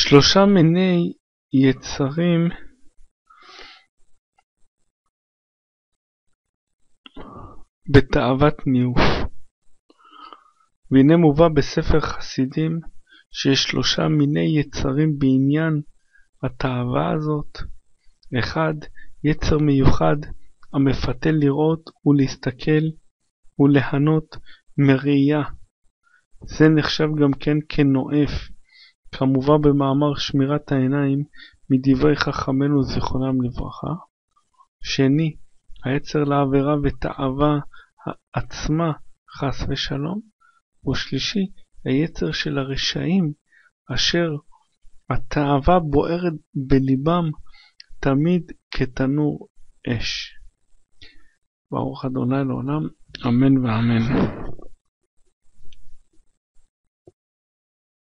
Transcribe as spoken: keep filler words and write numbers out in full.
שלושה מיני יצרים בתאוות ניאוף. והנה מובא בספר חסידים שיש שלושה מיני יצרים בעניין התאווה הזאת. אחד, יצר מיוחד המפתה לראות ולהסתכל ולהנות מראייה. זה נחשב גם כן כנואף, כמובן במאמר שמירת העיניים מדברי חכמינו זיכרונם לברכה. שני, היצר לעבירה ותאווה עצמה חס ושלום. ושלישי, היצר של הרשעים אשר התאווה בוערת בליבם תמיד כתנור אש. ברוך ה' לעולם, אמן ואמן.